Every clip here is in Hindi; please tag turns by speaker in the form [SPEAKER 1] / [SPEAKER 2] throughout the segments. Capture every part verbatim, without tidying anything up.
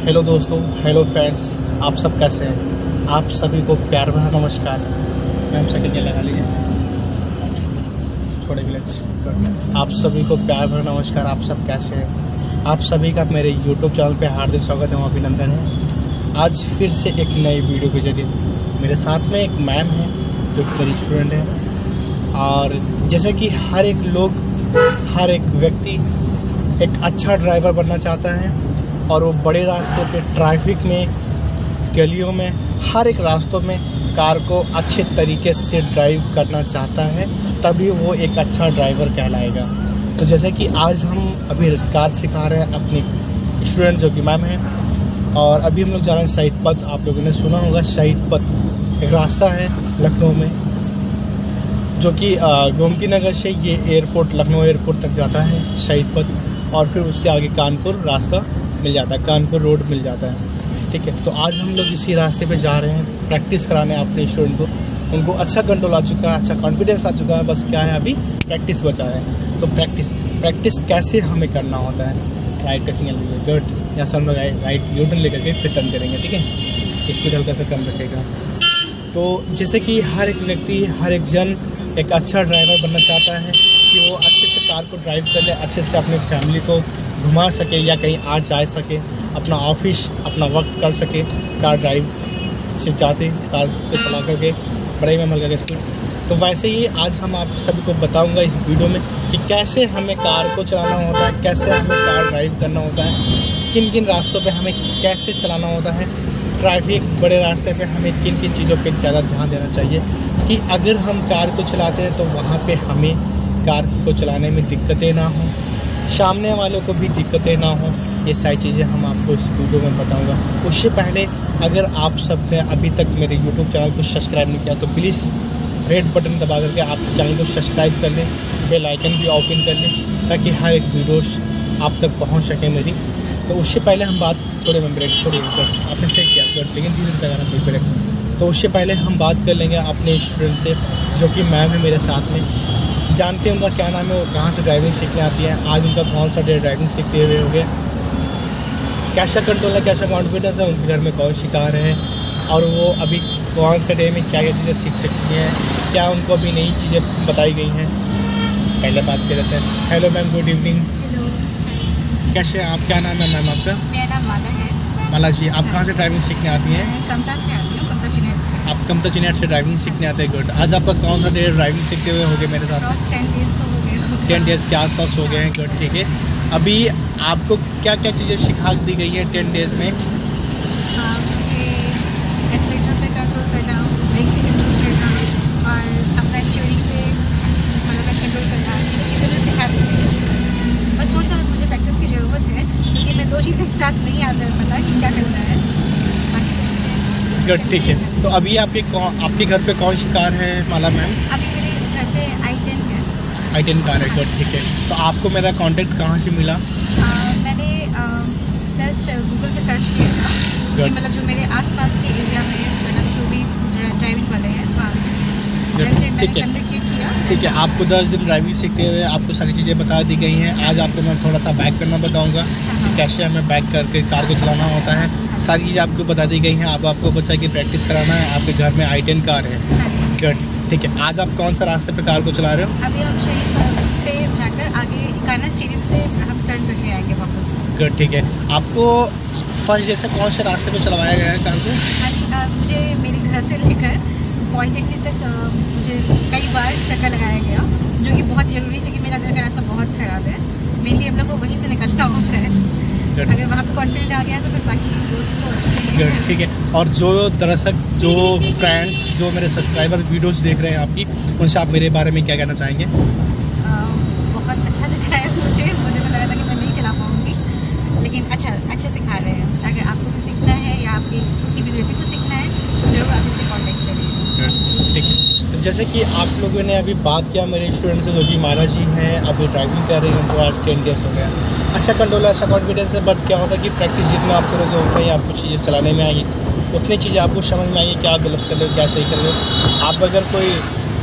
[SPEAKER 1] हेलो दोस्तों, हेलो फ्रेंड्स, आप सब कैसे हैं? आप सभी को प्यार भरा नमस्कार। मैम सेकंड लगा लीजिए, छोड़े गिलेट्स। आप सभी को प्यार भरा नमस्कार। आप सब कैसे हैं? आप सभी का मेरे यूट्यूब चैनल पे हार्दिक स्वागत है, अभिनंदन है। आज फिर से एक नई वीडियो के जरिए मेरे साथ में एक मैम है जो कि मेरी स्टूडेंट है। और जैसे कि हर एक लोग, हर एक व्यक्ति एक अच्छा ड्राइवर बनना चाहता है और वो बड़े रास्ते पे, ट्रैफिक में, गलियों में, हर एक रास्तों में कार को अच्छे तरीके से ड्राइव करना चाहता है, तभी वो एक अच्छा ड्राइवर कहलाएगा। तो जैसे कि आज हम अभी कार सिखा रहे हैं अपनी स्टूडेंट जो कि मैम है। और अभी हम लोग जा रहे हैं शहीद पथ। आप लोगों ने सुना होगा शहीद पथ एक रास्ता है लखनऊ में, जो कि गोमती नगर से ये एयरपोर्ट, लखनऊ एयरपोर्ट तक जाता है शहीद पथ। और फिर उसके आगे कानपुर रास्ता मिल जाता है, कानपुर रोड मिल जाता है। ठीक है, तो आज हम लोग इसी रास्ते पे जा रहे हैं प्रैक्टिस कराने अपने स्टूडेंट को। उनको अच्छा कंट्रोल आ चुका है, अच्छा कॉन्फिडेंस आ चुका है, बस क्या है अभी प्रैक्टिस बचा है। तो प्रैक्टिस प्रैक्टिस कैसे हमें करना होता है। राइट का सिग्नल लीजिए, गुड। यहाँ से हम लोग राइट यू टर्न लेकर के फिर टर्न करेंगे। ठीक है, स्पीड हल्का सा कम रखेगा। तो जैसे कि हर एक व्यक्ति, हर एक जन एक अच्छा ड्राइवर बनना चाहता है कि वो अच्छे से कार को ड्राइव कर ले, अच्छे से अपने फैमिली को घुमा सके या कहीं आ जा सके, अपना ऑफिस, अपना वर्क कर सके कार ड्राइव से जाते, कार को चला करके बड़े में मल स्पीड। तो वैसे ही आज हम आप सभी को बताऊंगा इस वीडियो में कि कैसे हमें कार को चलाना होता है, कैसे हमें कार ड्राइव करना होता है, किन किन रास्तों पे हमें कैसे चलाना होता है, ट्रैफिक बड़े रास्ते पे हमें किन किन चीज़ों पे ज़्यादा ध्यान देना चाहिए कि अगर हम कार को चलाते हैं तो वहाँ पे हमें कार को चलाने में दिक्कतें ना हों, सामने वालों को भी दिक्कतें ना हों। ये सारी चीज़ें हम आपको इस वीडियो में बताऊंगा। उससे पहले अगर आप सब ने अभी तक मेरे यूट्यूब चैनल को सब्सक्राइब नहीं किया तो प्लीज़ रेड बटन दबा करके आप चैनल को सब्सक्राइब कर लें, बेल आइकन भी ओपन कर लें ताकि हर एक वीडियोस आप तक पहुंच सके मेरी। तो उससे पहले हम बात, छोड़े मैं ब्रेक छोड़े आपने सेट किया लेकिन धीरे से लगाना कोई ब्रेक। तो उससे पहले हम बात कर लेंगे अपने स्टूडेंट से जो कि मैम है मेरे साथ में। जानते हैं उनका क्या नाम है, वो कहाँ से ड्राइविंग सीखने आती है, आज उनका कौन सा डे ड्राइविंग सीखते हुए हो गया, कैसा कंट्रोल है, कैसा कॉन्फिडेंस है, उनके घर में कौन शिकार है और वो अभी कौन से डे में क्या क्या चीज़ें सीख सकती हैं, क्या उनको अभी नई चीज़ें बताई गई हैं। पहले बात कर लेते हैं। Hello ma'am, good evening.
[SPEAKER 2] Hello,
[SPEAKER 1] कैसे हैं आप? क्या नाम है मैम आपका?
[SPEAKER 2] मेरा नाम माला है।
[SPEAKER 1] माला जी, आप कहाँ से ड्राइविंग सीखने आती हैं?
[SPEAKER 2] मैं कमता से आती हूँ, कमता चिनेट से।
[SPEAKER 1] आप कमता चिनेट से ड्राइविंग सीखने आते हैं, गुड। आज आपका कौन सा डे ड्राइविंग सीखते हुए हो गए मेरे साथ में?
[SPEAKER 2] टेन डेज तो हो गए,
[SPEAKER 1] टेन डेज़ के आसपास हो गए हैं, गुड। ठीक है, अभी आपको क्या क्या चीज़ें सिखा दी गई हैं टेन डेज़ में?
[SPEAKER 2] हाँ, मुझे एक्सीलेटर पे कंट्रोल करना, ब्रेक पे कंट्रोल करना और अपना स्टीयरिंग पे मतलब कंट्रोल करना, ये सब सिखा दी गई है। बस थोड़ा सा मुझे प्रैक्टिस की ज़रूरत है क्योंकि मैं दो चीज़ें एक साथ नहीं आता है पता कि क्या करना है। बाकी तो मुझे
[SPEAKER 1] गुड, ठीक है। तो अभी आपके कौन, आपके घर पे कौन सी कार है माला मैम?
[SPEAKER 2] अभी मेरे घर पे आई टेन है।
[SPEAKER 1] आई टेन कार है, गुड, ठीक है। तो आपको मेरा कांटेक्ट कहाँ से मिला?
[SPEAKER 2] आ, मैंने जस्ट गूगल पे सर्च किया था कि मतलब जो मेरे आसपास के एरिया में मतलब जो भी ड्राइविंग वाले हैं वहाँ से मैंने कम्युनिकेट किया।
[SPEAKER 1] ठीक है, आपको दस दिन ड्राइविंग सीखते हुए आपको सारी चीज़ें बता दी गई हैं। आज आपको मैं थोड़ा सा बैक करना बताऊँगा कि कैसे हमें बैक करके कार को चलाना होता है। सारी चीज़ें आपको बता दी गई हैं। अब आपको बच्चा की प्रैक्टिस कराना है। आपके घर में आई टेन कार है, गुड, ठीक है। आज आप कौन सा रास्ते पे कार को चला रहे हो?
[SPEAKER 2] अभी हम शहीद पे जाकर आगे इकाना स्टेडियम से हम टर्न करके आएंगे वापस,
[SPEAKER 1] गुड, ठीक है। आपको फर्स्ट जैसे कौन से रास्ते पे चलवाया गया है कार को?
[SPEAKER 2] हाँ, मुझे मेरे घर से लेकर पॉलिटेक्निक तक मुझे कई बार चक्कर लगाया गया, जो कि बहुत ज़रूरी है क्योंकि मेरा घर का रास्ता बहुत ख़राब है। मेनली हम लोग को वहीं से निकलना होता है। अगर वहाँ पे कॉन्फिडेंट आ गया तो फिर बाकी रोड्स तो अच्छी है,
[SPEAKER 1] ठीक है। और जो दरअसल जो फ्रेंड्स, जो मेरे सब्सक्राइबर वीडियोस देख रहे हैं आपकी, उनसे आप मेरे बारे में क्या कहना चाहेंगे?
[SPEAKER 2] आ, बहुत अच्छा सिखाया मुझे मुझे तो लगा था कि मैं नहीं चला पाऊँगी, लेकिन अच्छा अच्छा सिखा रहे हैं। अगर आपको भी सीखना है या आपके किसी भी रिलेटिव को सीखना है तो जरूर आप इनसे कॉन्टेक्ट करिए।
[SPEAKER 1] ठीक है, तो जैसे कि आप लोगों ने अभी बात किया मेरे स्टूडेंट से जो कि माला जी हैं, अभी ड्राइविंग कर रहे हैं, उनको आज टेन डेज हो गया। अच्छा कंट्रोल है, अच्छा कॉन्फिडेंस है, बट क्या होता है कि प्रैक्टिस जितना आप करोगे उतना ही आपको चीज़ें चलाने में आएगी, उतनी चीज़ें आपको समझ में आएगी क्या गलत कर रहे हो, क्या सही कर रहे हो। आप अगर कोई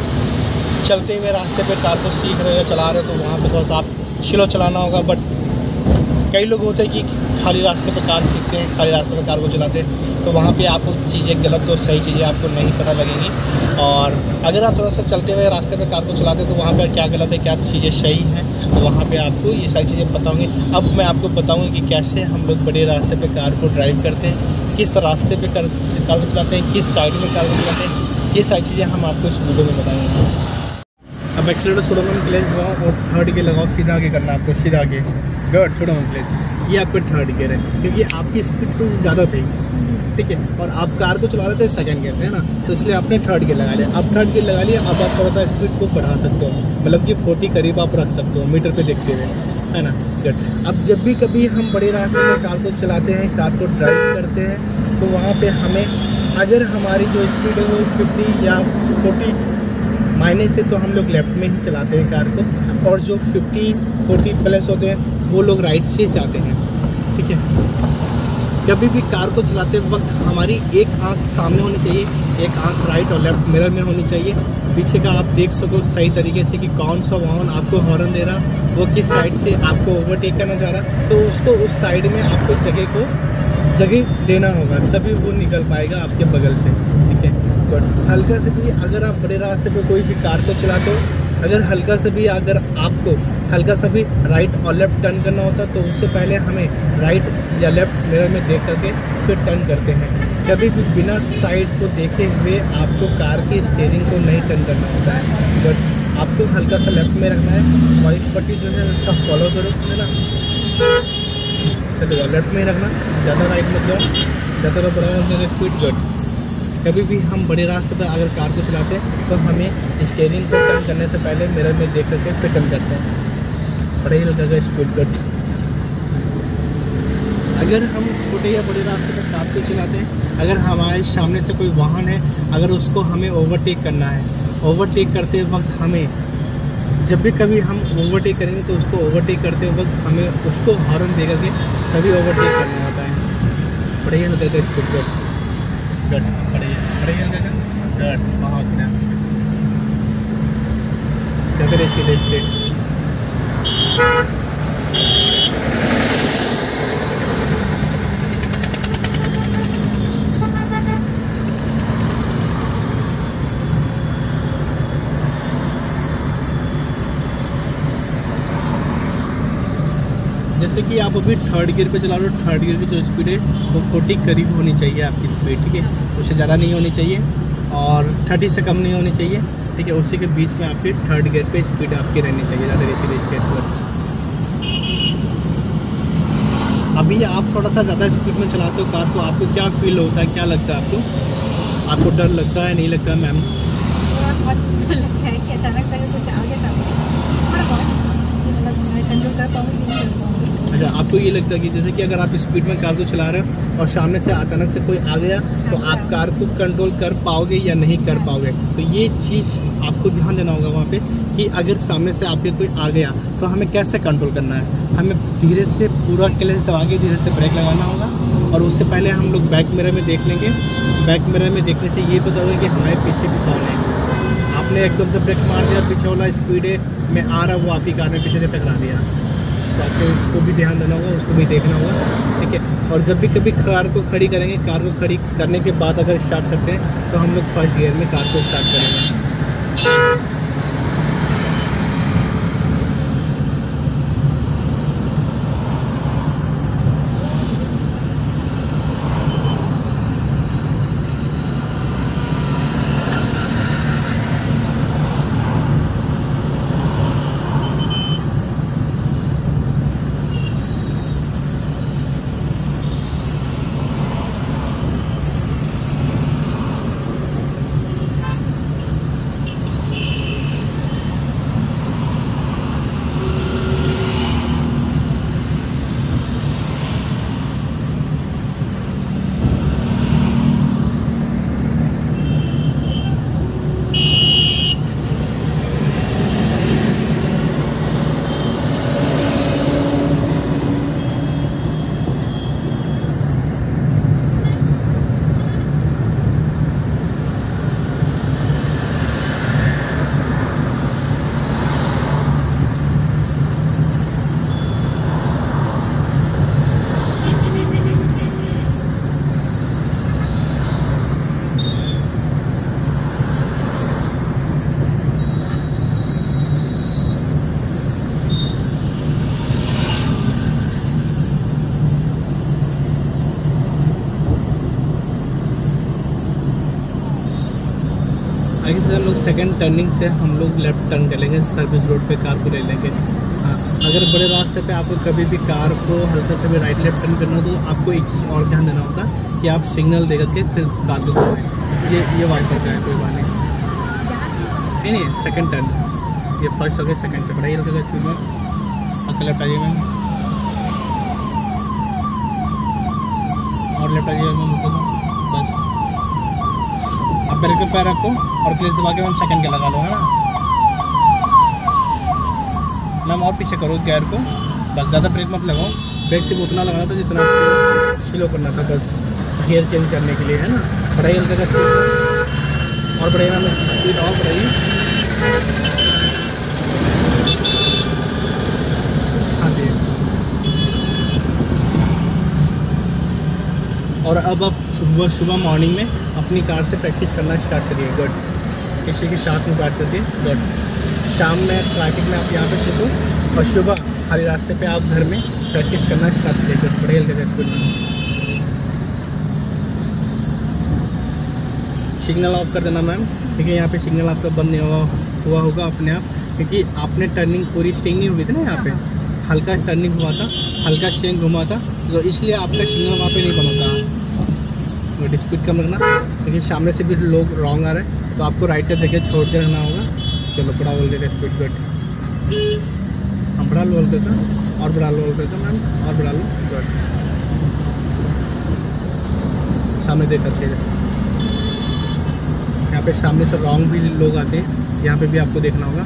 [SPEAKER 1] चलते हुए रास्ते पे कार को सीख रहे हो या चला रहे हो तो वहाँ पे थोड़ा सा आप स्लो चलाना होगा। बट कई लोग होते हैं कि खाली रास्ते पे कार सीखते हैं, खाली रास्ते पे कार को चलाते हैं, तो वहाँ पे आपको चीज़ें गलत तो सही चीज़ें आपको नहीं पता लगेंगी। और अगर आप थोड़ा सा चलते हुए रास्ते पे कार को चलाते हैं तो वहाँ पे क्या गलत है, क्या चीज़ें सही हैं, तो वहाँ पे आपको ये सारी चीज़ें पता होंगी। अब मैं आपको बताऊँगी कि कैसे हम लोग बड़े रास्ते पे कार को ड्राइव करते हैं, किस रास्ते पे कार कार को चलाते हैं, किस साइड में कार को चलाते हैं, ये सारी चीज़ें हम आपको इस वीडियो में बताएंगे। अब एक्सीलेटर छोड़ो मैं क्लेच लगाओ और थर्ड गियर लगाओ, सीधा आगे करना है आपको, सीधा आगे गड छोड़ो मैं क्लेच, ये आपका थर्ड गियर है क्योंकि आपकी स्पीड थोड़ी सी ज़्यादा थी, ठीक है, और आप कार को चला रहे थे सेकंड गियर पे, है ना, तो इसलिए आपने थर्ड गियर लगा लिया। अब थर्ड गियर लगा लिया, अब आप थोड़ा सा स्पीड को बढ़ा सकते हो, मतलब कि फोर्टी करीब आप रख सकते हो मीटर पे देखते हुए, है ना। गुड। अब जब भी कभी हम बड़े रास्ते में कार को चलाते हैं, कार को ड्राइव करते हैं, तो वहाँ पर हमें अगर हमारी जो स्पीड है वो फिफ्टी या फोर्टी माइनस है तो हम लोग लेफ्ट में ही चलाते हैं कार को, और जो फिफ्टी फोर्टी प्लस होते हैं वो लोग राइट से जाते हैं, ठीक है। कभी भी कार को चलाते वक्त हमारी एक आंख सामने होनी चाहिए, एक आंख राइट और लेफ्ट मिरर में होनी चाहिए, पीछे का आप देख सको सही तरीके से कि कौन सा वाहन आपको हॉर्न दे रहा, वो किस साइड से आपको ओवरटेक करना चाह रहा, तो उसको उस साइड में आपको जगह को जगह देना होगा, तभी वो निकल पाएगा आपके बगल से, ठीक है। तो हल्का से भी अगर आप बड़े रास्ते पे कोई भी कार को चलाते हो, अगर हल्का से भी अगर आपको हल्का सा भी राइट और लेफ़्ट टर्न करना होता है तो उससे पहले हमें राइट या लेफ़्ट मिरर में देख करके फिर टर्न करते हैं। कभी भी बिना साइड को देखे हुए आपको कार की स्टीयरिंग को नहीं टर्न करना होता है, बट आपको हल्का सा लेफ़्ट में रखना है, वाइट पट्टी जो है उसका फॉलो करो, है ना, चलो लेफ्ट में ही रखना, ज़्यादा राइट मत जाओ, ज़्यादा बढ़ाओ स्पीड। गुड। कभी भी हम बड़े रास्ते पर अगर कार को चलाते हैं तो हमें स्टीयरिंग को टर्न करने से पहले मिरर में देख करके फिर टर्न करते हैं, बड़ा ही लगेगा स्पीड। गुड। अगर हम छोटे या बड़े रास्ते पर कार को चलाते हैं, अगर हमारे सामने से कोई वाहन है, अगर उसको हमें ओवरटेक करना है, ओवरटेक करते वक्त हमें जब भी कभी हम ओवरटेक करेंगे तो उसको ओवरटेक करते वक्त हमें उसको हॉर्न दे करके तभी ओवरटेक करना होता है, बड़ा ही लगेगा स्पीड। गुड। गट खड़े खड़े गट वहाँ क्या सीधे स्ट्रेट। जैसे कि आप अभी थर्ड गियर पे चला रहे हो, थर्ड गियर की जो स्पीड है वो फोर्टी करीब होनी चाहिए आपकी स्पीड, ठीक है, उससे ज़्यादा नहीं होनी चाहिए और थर्टी से कम नहीं होनी चाहिए, ठीक है, उसी के बीच में आपकी थर्ड गियर पे स्पीड आपकी रहनी चाहिए, ज़्यादा इसीलिए स्ट्रेट पर। अभी आप थोड़ा सा ज़्यादा स्पीड में चलाते हो कार तो आपको क्या फील होता है, क्या लगता है आपको, आपको डर लगता है, नहीं लगता है मैम?
[SPEAKER 2] बहुत लगता है कि अचानक से अगर कुछ आगे सामने थोड़ा बहुत मतलब मैं कंट्रोल कर पाऊँगी नहीं कर पाऊँगी।
[SPEAKER 1] अच्छा, आपको ये लगता है कि जैसे कि अगर आप स्पीड में कार को चला रहे हो और सामने से अचानक से कोई आ गया तो आप कार को कंट्रोल कर पाओगे या नहीं कर पाओगे, तो ये चीज़ आपको ध्यान देना होगा वहाँ पे कि अगर सामने से आपके कोई आ गया तो हमें कैसे कंट्रोल करना है, हमें धीरे से पूरा क्लच दबा के धीरे से ब्रेक लगाना होगा, और उससे पहले हम लोग बैक मिरर में देख लेंगे, बैक मिरर में देखने से ये पता होगा कि हमारे पीछे भी कौन है। आपने एकदम से ब्रेक मार दिया, पीछे वाला स्पीड है में आ रहा वो आप ही कार में पीछे से टकरा दिया, तो आपको उसको भी ध्यान देना होगा, उसको भी देखना होगा, ठीक है। और जब भी कभी कार को खड़ी करेंगे, कार को खड़ी करने के बाद अगर स्टार्ट करते हैं तो हम लोग फर्स्ट गियर में कार को स्टार्ट करेंगे। आगे से हम लोग सेकंड टर्निंग से हम लोग लेफ्ट टर्न करेंगे, सर्विस रोड पे कार को ले लेंगे। हाँ, अगर बड़े रास्ते पे आपको कभी भी कार को हल्का सा भी राइट लेफ्ट टर्न करना हो तो आपको एक चीज़ और ध्यान देना होता है कि आप सिग्नल दे करके फिर कार को घुमाएं। ये ये वाइपर का है, कोई बात नहीं। नहीं नहीं सेकेंड टर्न, ये फर्स्ट हो गया, सेकेंड से बढ़ाइए हल्का स्पीड में, हल्का लेफ्ट आइए मैम, और लेफ्ट आइए मैम, बस। अब ब्रेक पे पैर रखो और क्लिच दबा के मैम सेकंड के लगा लो, है ना मैम। और पीछे करो गियर को, बस ज़्यादा ब्रेक मत लगाओ, ब्रेक सिर्फ उतना लगाना था जितना आपको स्लो करना था, बस गियर चेंज करने के लिए, है ना। बढ़ाइए हल्का स्पीड और बढ़ाइए मैम स्पीड और बढ़ाइए। हाँ जी। और अब आप सुबह सुबह मॉर्निंग में अपनी कार से प्रैक्टिस करना स्टार्ट करिए, गुड। किसी के साथ में बात करके, गुड। शाम में ट्रैफिक में आप यहाँ पे सीखो और सुबह खाली रास्ते पे आप घर में प्रैक्टिस करना स्टार्ट करिए, गुड। बढ़िया लगे स्पीड में। सिग्नल ऑफ कर देना मैम, क्योंकि यहाँ पे सिग्नल आपका बंद नहीं हुआ हुआ होगा अपने आप, क्योंकि आपने टर्निंग पूरी स्टेइंग नहीं हुई थी ना, यहाँ पे हल्का टर्निंग हुआ था, हल्का स्टेइंग घुमा था, तो इसलिए आपका सिग्नल वहाँ पे नहीं बना था। बट स्पीड कम रखना, क्योंकि सामने से भी लोग रॉन्ग आ रहे हैं, तो आपको राइट का जगह छोड़ के रहना होगा। चलो बड़ा बोल देगा स्पीड, गुड। हम बढ़ा लो हल्का का और बढ़ा लो हल्का का मैम, और बढ़ा लो, गुड। सामने देखा चाहिए, यहाँ पे सामने से रॉन्ग भी लोग आते हैं, यहाँ पे भी आपको देखना होगा।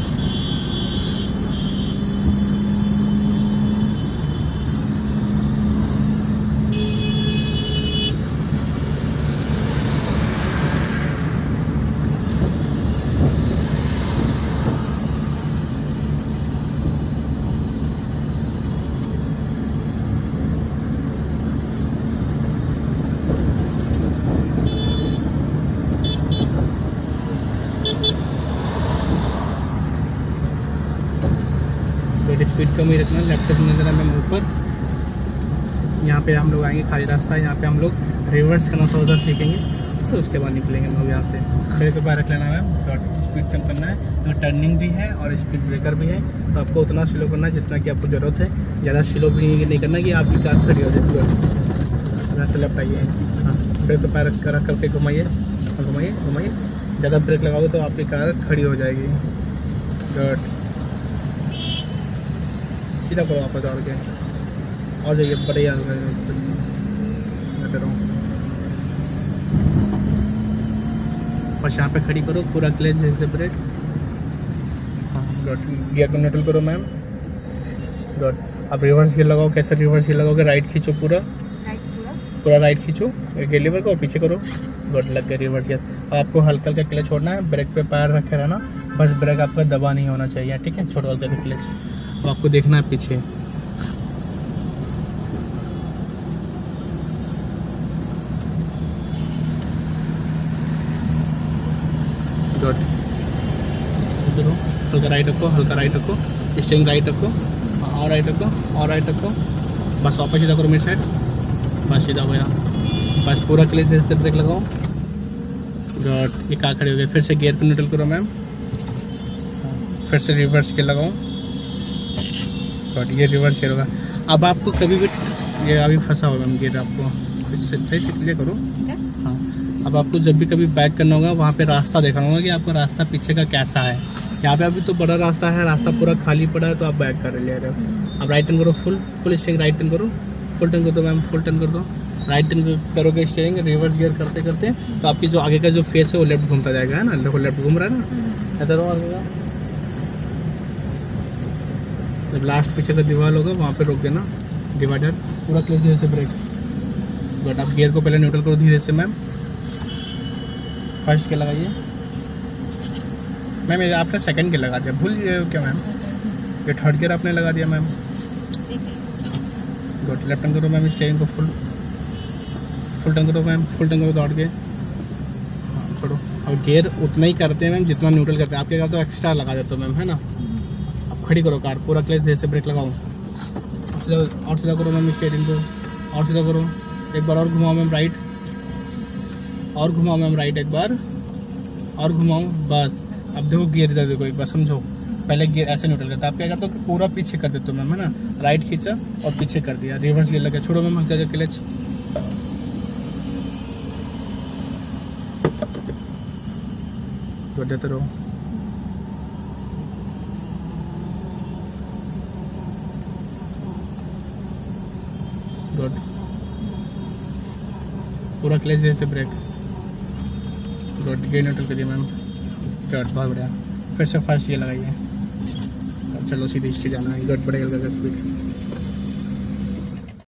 [SPEAKER 1] स्पीड कम ही रखना, लेफ्ट से नजर मैम ऊपर। यहाँ पे हम लोग आएंगे, खाली रास्ता है, यहाँ पे हम लोग रिवर्स करना थोड़ा सा सीखेंगे, फिर उसके बाद निकलेंगे हम लोग यहाँ से। ब्रेक पे रख लेना मैम, स्पीड कम करना है, तो टर्निंग भी है और स्पीड ब्रेकर भी है, तो आपको उतना स्लो करना है जितना कि आपको ज़रूरत है। ज़्यादा स्लो भी नहीं करना कि आपकी कार खड़ी हो जाए। यहाँ से लेफ्ट आइए, हाँ ब्रेक पे पैर रख रख करके घुमाइए घुमाइए घुमाइए। ज़्यादा ब्रेक लगाओगे तो आपकी कार खड़ी हो जाएगी, गुड। सीधा करो वापस दौड़ के और जाइए, बढ़िया रहो। बस यहाँ पे खड़ी करो, पूरा क्लच से ब्रेक, हाँ गुड। गियर को न्यूट्रल करो मैम, गुड। अब रिवर्स गियर लगाओ, कैसे रिवर्स गियर लगाओगे, राइट खींचो, पूरा
[SPEAKER 2] राइट पूरा
[SPEAKER 1] पूरा राइट खींचो गियर लीवर को और पीछे करो, गुड। लग गया रिवर्स गियर। अब आपको हल्का हल्का क्लच छोड़ना है, ब्रेक पे पैर रखे रहना, बस ब्रेक आपका दबा नहीं होना चाहिए, ठीक है। छोड़ हल्का क्लच, तो आपको देखना है पीछे, गुड। इधर हल्का राइट रखो, हल्का राइट रखो, स्टेयरिंग राइट रखो, और राइट रखो, और राइट रखो, बस वापस सीधा करो मेरी साइड, बस सीधा हो यहाँ, बस पूरा क्लिच से ब्रेक लगाओ, गुड। ये कार खड़ी हो गई। फिर से गियर को न्यूट्रल करो मैम, फिर से रिवर्स गियर लगाओ, ये रिवर्स गियर होगा। अब आपको कभी भी ये अभी फंसा होगा गियर, आपको इससे सही से क्लियर करो, हाँ। अब आपको जब भी कभी बैक करना होगा, वहाँ पे रास्ता देखना होगा कि आपका रास्ता पीछे का कैसा है। यहाँ पे अभी तो बड़ा रास्ता है, रास्ता पूरा खाली पड़ा है, तो आप बैक कर ले रहे हो। अब राइट टर्न करो, full full steering right turn करो, फुल टर्न कर दो मैम, फुल टर्न कर दो। राइट टर्न करोगे स्टेयरिंग रिवर्स गियर करते करते, तो आपकी जो आगे का जो फेस है वो लेफ्ट घूमता जाएगा, है ना। देखो लेफ्ट घूम रहा है ना, इधर जब लास्ट पीछे का दीवार होगा वहाँ पे रोक देना, डिवाइडर पूरा क्लिच धीरे से ब्रेक, बट आप गियर को पहले न्यूट्रल करो धीरे से मैम। फर्स्ट के लगाइए मैम, ये आपने सेकंड के लगा दिया, भूल गए क्या मैम, ये थर्ड गियर आपने लगा दिया मैम, गुड। लेफ्ट टर्न करो मैम, स्टीयरिंग को फुल फुल टर्न करो मैम, फुल टर्न करो दौड़ के, हाँ छोड़ो। और गियर उतना ही करते हैं मैम जितना न्यूट्रल करते हैं, आप क्या करते हो एक्स्ट्रा लगा देते हो मैम, है ना। खड़ी करो कार, पूरा क्लच जैसे ब्रेक लगाओ, और सीधा और सीधा करो मैम स्टीयरिंग को, और सीधा करो, एक बार और घुमाओ मैम राइट, और घुमाओ मैम राइट एक बार, और घुमाऊँ बस। अब देखो गियर इधर देखो एक बार समझो, पहले गियर ऐसे न्यूट्रल करता, आप क्या करते हो कि पूरा पीछे कर देते हो मैम, है ना, राइट खींचा और पीछे कर दिया, रिवर्स गियर लगा, छोड़ो मैम हल्का क्लच, तो देते रहो। गुड, पूरा क्लच जैसे ब्रेक, गुड, गियर न्यूट्रल कर दिया मैम, गुड, बहुत बढ़िया। फिर से फर्स्ट ये लगाइए, चलो सीधी स्ट्रीट जाना है, गुड, बढ़ेगा स्पीड।